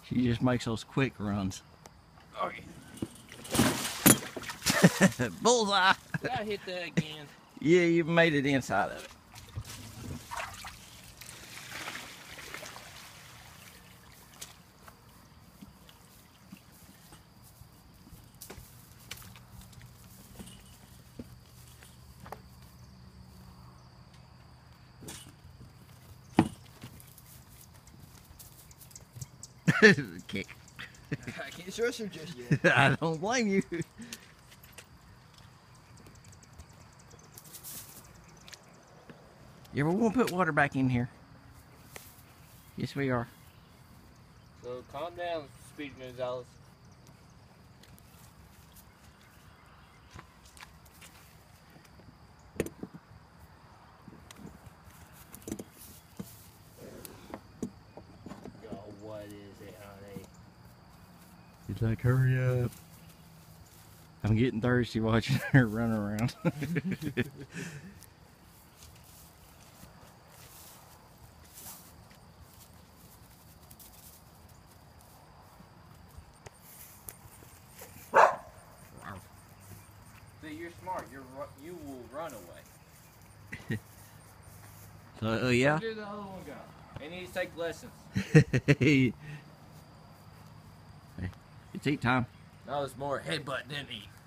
She just makes those quick runs. Okay. Bullseye! Did I hit that again? Yeah, you made it inside of it. Kick. I can't trust her just yet. I don't blame you. Yeah, we're gonna put water back in here. Yes, we are. So calm down, Speedy Gonzalez. Yo, what is it, honey? He's like, hurry up. I'm getting thirsty watching her run around. See, you're smart. You will run away. So, yeah. Where did the other one go? They need to take lessons. Hey, it's eat time. That was more headbutt than eat.